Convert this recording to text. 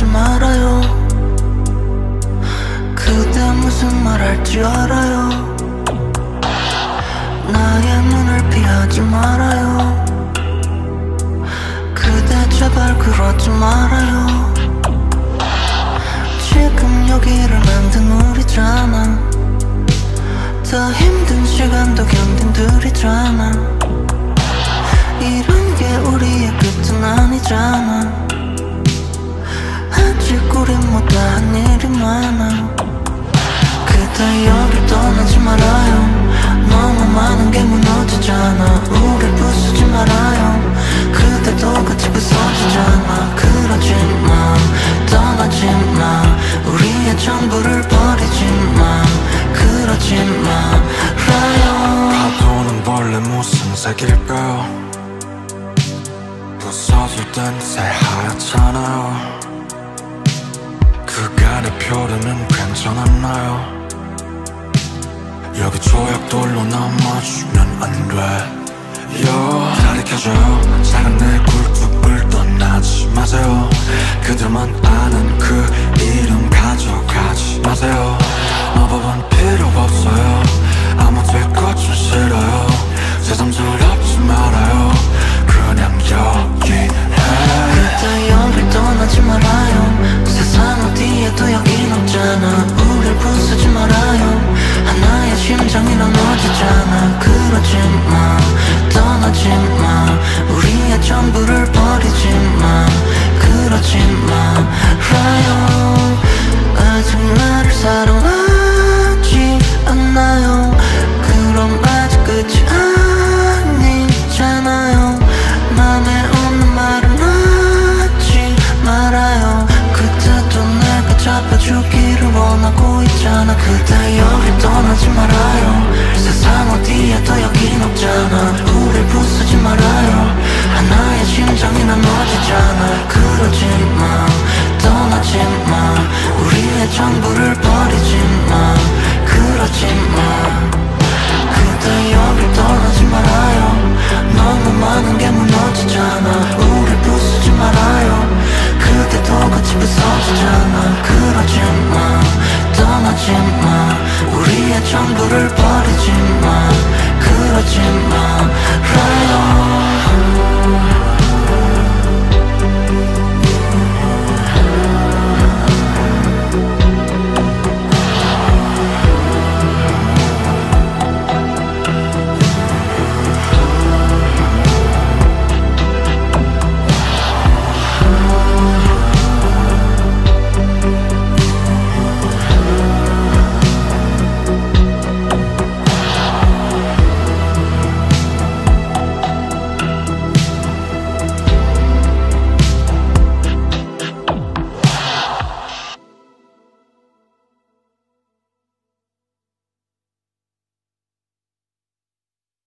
말아요. 그대 무슨 말 할지 알아요. 나의 눈을 피하지 말아요. 그대 제발 그러지 말아요. 지금 여기를 만든 우리잖아. 더 힘든 시간도 견딘 둘이잖아. 이런 게 우리의 끝은 아니잖아. 아직 우린 못다한 일이 많아. 그대 여길 떠나지 말아요. 너무 많은 게 무너지잖아. 우릴 부수지 말아요. 그대도 같이 부서지잖아. 그러지 마, 떠나지 마. 우리의 전부를 버리지 마. 그러지 말아요. 파도는 원래 무슨 색일까요? 부서질 땐 새하얗잖아요. 그간의 표류는 괜찮았나요? 여기 조약돌로 넘어주면 안 돼요. 가리켜줘요. 작은 내 굴뚝을 떠나지 마세요. 그들만 아는 그 이름 가져가지 마세요. 마법은 필요 없어요. 아무될 것좀 싫어요. 세상 더럽지 말아요. 그냥 여기해. 그대 여길 떠나지 말아요. 세상 어디에도 여긴 없잖아. 우릴 부수지 말아요. 하나의 심장이 나눠지잖아. 그러지 마, 떠나지 마. 우리의 전부를 버리지 마. 그러지 말아요. 아직 나를 사랑하지 않나요? 그럼 아직 끝이 아니잖아요. 맘에 없는 말은 하지 말아요. 그때도 내가 잡아주기를 원하고 있잖아. 그대 여길 떠나지 말아요. 세상 어디에도 여긴 없잖아. 우릴 부수지 말아요. 하나의 심장이 나눠지잖아. 그러지 마, 떠나지 마. 우리의 전부를 버리지 마. 그러지 마. 그대 여길 떠나지 말아요. 너무 많은 게 무너지잖아.